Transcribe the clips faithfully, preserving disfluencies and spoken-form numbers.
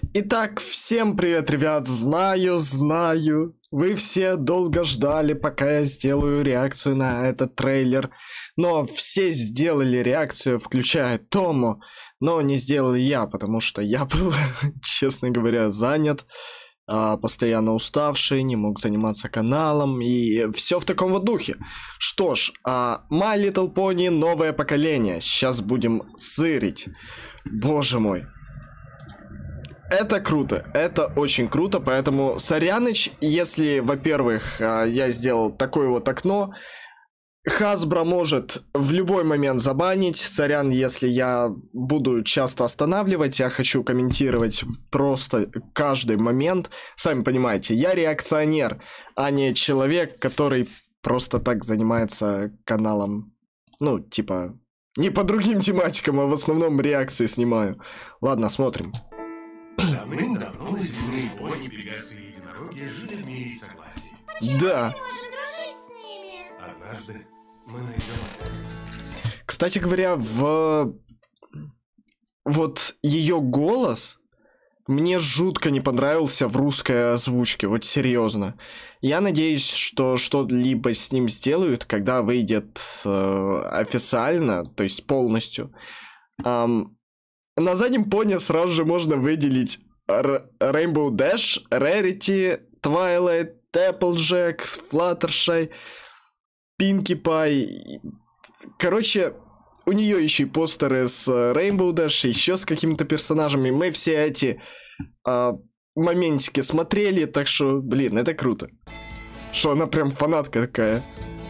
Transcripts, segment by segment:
Итак, всем привет, ребят, знаю, знаю, вы все долго ждали, пока я сделаю реакцию на этот трейлер, но все сделали реакцию, включая Тому, но не сделал я, потому что я был, честно говоря, занят, постоянно уставший, не мог заниматься каналом и все в таком вот духе. Что ж, My Little Pony новое поколение, сейчас будем сырить, боже мой. Это круто, это очень круто, поэтому соряныч, если, во-первых, я сделал такое вот окно, Hasbro может в любой момент забанить, сорян, если я буду часто останавливать, я хочу комментировать просто каждый момент, сами понимаете, я реакционер, а не человек, который просто так занимается каналом, ну, типа, не по другим тематикам, а в основном реакции снимаю. Ладно, смотрим. Давным-давно земные пони, пегасы и единороги жили в мире и согласии. Да. Однажды мы найдем... Кстати говоря, в... Вот ее голос мне жутко не понравился в русской озвучке, вот серьезно. Я надеюсь, что что-либо с ним сделают, когда выйдет э, официально, то есть полностью. Эм... На заднем пони сразу же можно выделить Rainbow Dash, Rarity, Twilight, Applejack, Fluttershy, Pinkie Pie. Короче, у нее еще и постеры с Rainbow Dash, еще с какими-то персонажами. Мы все эти а, моментики смотрели, так что, блин, это круто. Что она прям фанатка такая.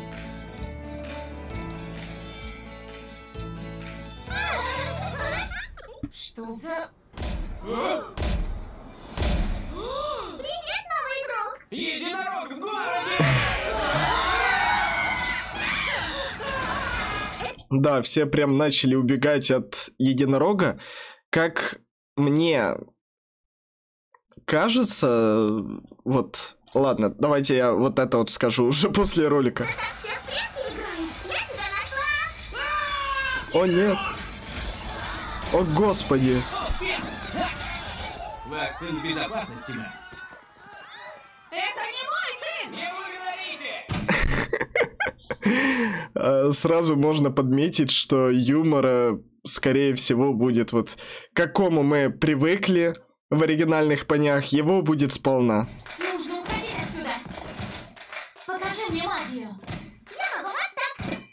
Что за... Привет, новый друг! Единорог в городе! Да, все прям начали убегать от единорога. Как мне кажется, вот, ладно, давайте я вот это вот скажу уже после ролика. Все в прятки играют. Я тебя нашла! О нет! О господи! Ваш сын в безопасности, мэм. Это не мой сын! Не вы говорите! Сразу можно подметить, что юмора, скорее всего, будет вот к какому мы привыкли в оригинальных понях, его будет сполна. Нужно уходить отсюда! Покажи мне магию! Я могу вот так.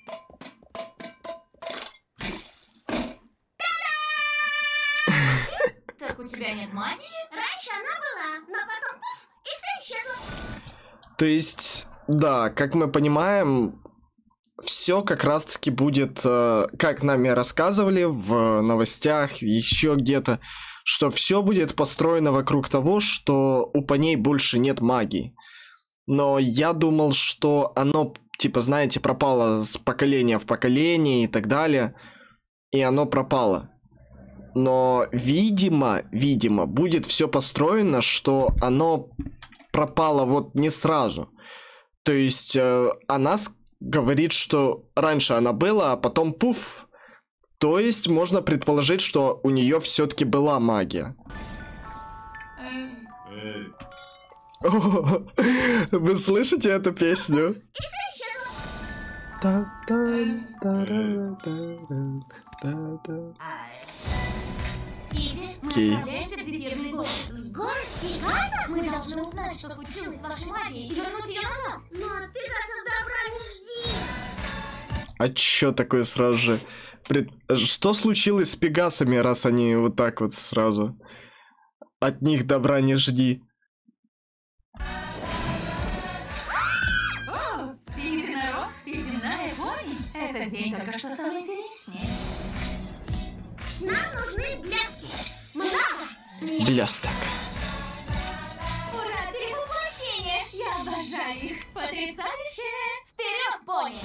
Так у тебя нет магии? Раньше она была, но потом пуф, и все исчезло. То есть, да, как мы понимаем, все как раз-таки будет, как нами рассказывали в новостях, еще где-то, что все будет построено вокруг того, что у поней больше нет магии. Но я думал, что оно, типа, знаете, пропало с поколения в поколение и так далее, и оно пропало. Но, видимо, видимо, будет все построено, что оно пропало вот не сразу. То есть э, она говорит, что раньше она была, а потом пуф. То есть можно предположить, что у нее все-таки была магия. Эй, Вы слышите эту песню? И все исчезло. Изи, мы Окей. отправляемся в секретный город. В город Пегаса? Мы должны узнать, что случилось с вашей магией, и вернуть ее назад. Но от Пегасов добра не жди. А чё такое сразу же? Пред... Что случилось с пегасами, раз они вот так вот сразу? От них добра не жди. О, единорог и земная пони. Этот день только что стал интереснее. Нам нужны блески. Много. Блесток. Ура, перевоплощение! Я обожаю их. Потрясающе! Вперед, пони!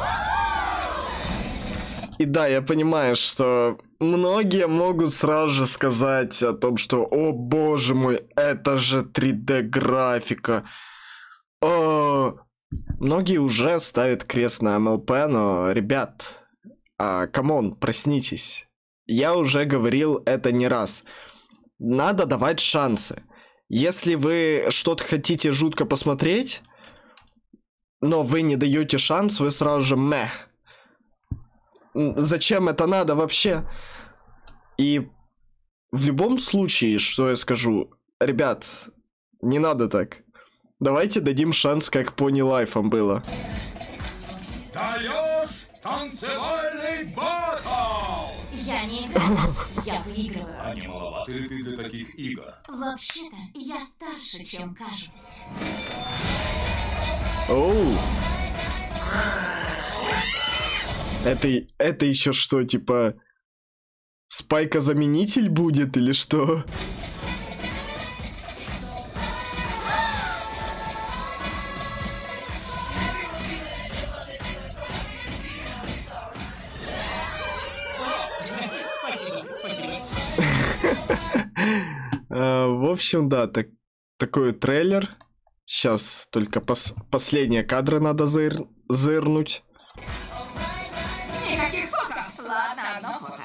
И да, я понимаю, что многие могут сразу же сказать о том, что «О боже мой, это же три дэ графика». О, многие уже ставят крест на эм эл пэ, но, ребят, а, камон, проснитесь. Я уже говорил это не раз. надо давать шансы. Если вы что-то хотите жутко посмотреть, но вы не даете шанс, вы сразу же мeh. Зачем это надо вообще? И в любом случае, что я скажу, ребят, не надо так. Давайте дадим шанс, как Pony Life'ом было. Даешь танцевальный батл! Я не играю, я выигрываю. А не маловато ли ты для таких игр? Вообще-то, я старше, чем кажусь. Оу. Это, это еще что, типа... Спайка-заменитель будет или что? В общем, да, так, такой трейлер. Сейчас только пос последние кадры надо заир заирнуть. Никаких фотов. Ладно, одно фото.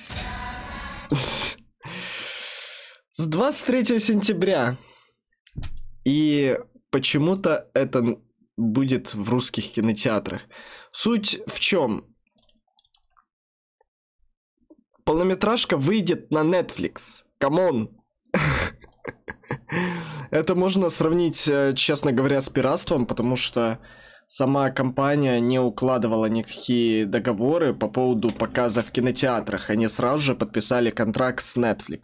С двадцать третьего сентября. И почему-то это будет в русских кинотеатрах. Суть в чем? Полнометражка выйдет на Netflix. Камон. Это можно сравнить, честно говоря, с пиратством, потому что сама компания не укладывала никакие договоры по поводу показа в кинотеатрах. Они сразу же подписали контракт с Netflix.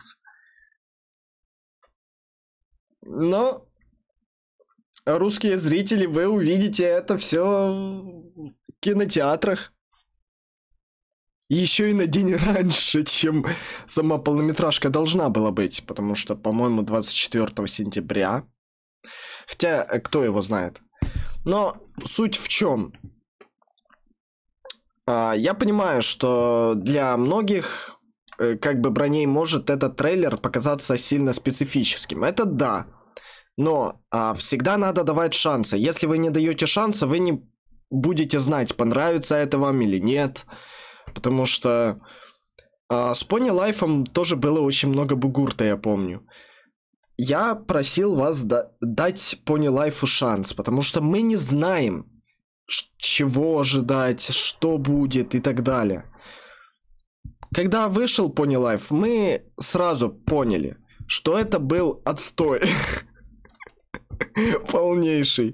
Но русские зрители, вы увидите это все в кинотеатрах. Еще и на день раньше, чем сама полнометражка должна была быть. Потому что, по-моему, двадцать четвёртого сентября. Хотя, кто его знает. Но суть в чем? Я понимаю, что для многих, как бы, броней может этот трейлер показаться сильно специфическим. Это да. Но а, всегда надо давать шансы. Если вы не даете шанса, вы не будете знать, понравится это вам или нет. Потому что а, с Pony Life'ом тоже было очень много бугурта, я помню. Я просил вас да- дать Pony Life'у шанс, потому что мы не знаем, чего ожидать, что будет и так далее. Когда вышел Pony Life, мы сразу поняли, что это был отстой. Полнейший.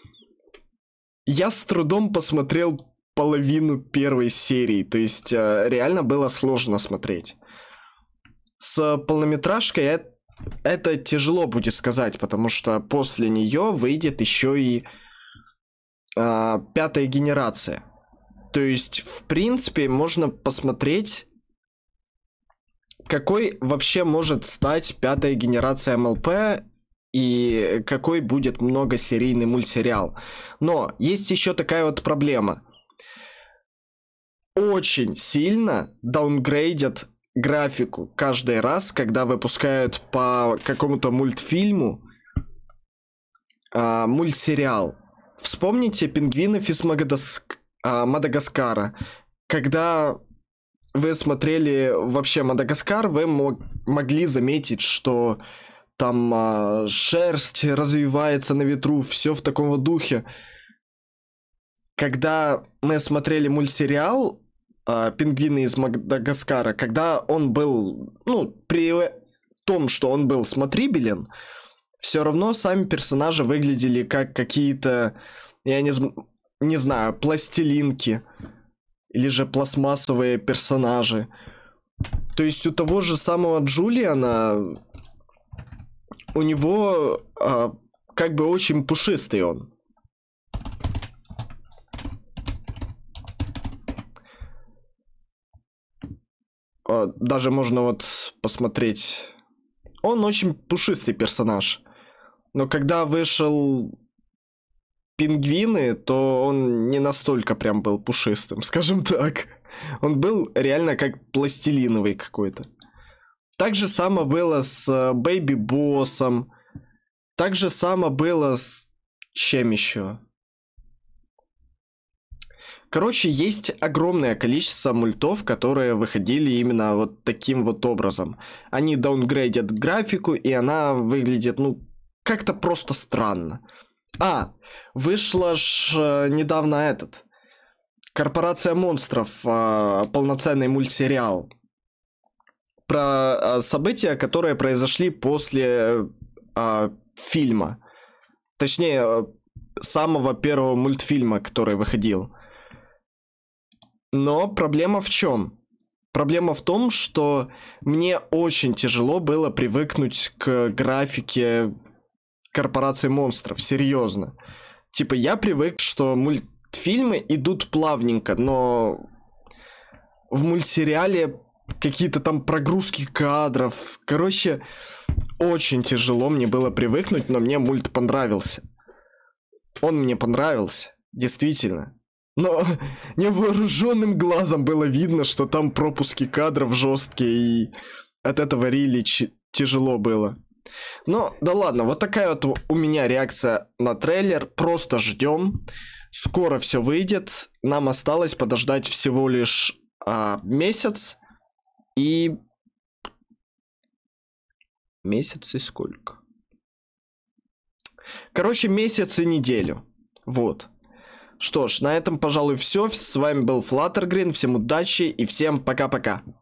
Я с трудом посмотрел половину первой серии, то есть реально было сложно смотреть. С полнометражкой это, это тяжело будет сказать, потому что после нее выйдет еще и а, пятая генерация. То есть, в принципе, можно посмотреть, какой вообще может стать пятая генерация эм эл пэ и какой будет многосерийный мультсериал. Но есть еще такая вот проблема. Очень сильно даунгрейдят графику каждый раз, когда выпускают по какому-то мультфильму а, мультсериал. Вспомните «Пингвинов из Магадаск... а, Мадагаскара». Когда вы смотрели вообще Мадагаскар, вы мог... могли заметить, что там а, шерсть развивается на ветру, все в таком духе. Когда мы смотрели мультсериал «Пингвины из Мадагаскара», когда он был, ну, при том, что он был смотрибелен, все равно сами персонажи выглядели как какие-то, я не, не знаю, пластилинки или же пластмассовые персонажи. То есть у того же самого Джулиана, у него а, как бы очень пушистый он. Даже можно вот посмотреть. Он очень пушистый персонаж. Но когда вышел «Пингвины», то он не настолько прям был пушистым, скажем так. Он был реально как пластилиновый какой-то. Так же само было с Бэйби Боссом. Так же само было с... чем еще? Короче, есть огромное количество мультов, которые выходили именно вот таким вот образом. Они даунгрейдят графику, и она выглядит, ну, как-то просто странно. А, вышла ж недавно этот... Корпорация монстров, э, полноценный мультсериал. Про э, события, которые произошли после э, фильма. Точнее, э, самого первого мультфильма, который выходил. Но проблема в чем? Проблема в том, что мне очень тяжело было привыкнуть к графике Корпорации монстров, серьезно. Типа, я привык, что мультфильмы идут плавненько, но в мультсериале какие-то там прогрузки кадров. Короче, очень тяжело мне было привыкнуть, но мне мульт понравился. Он мне понравился, действительно. Но невооруженным глазом было видно, что там пропуски кадров жесткие, и от этого рили тяжело было. Но да ладно, вот такая вот у меня реакция на трейлер. Просто ждем. Скоро все выйдет. Нам осталось подождать всего лишь а, месяц. И... Месяц и сколько? Короче, месяц и неделю. Вот. Что ж, на этом, пожалуй, все. С вами был Fluttergreen. Всем удачи и всем пока-пока.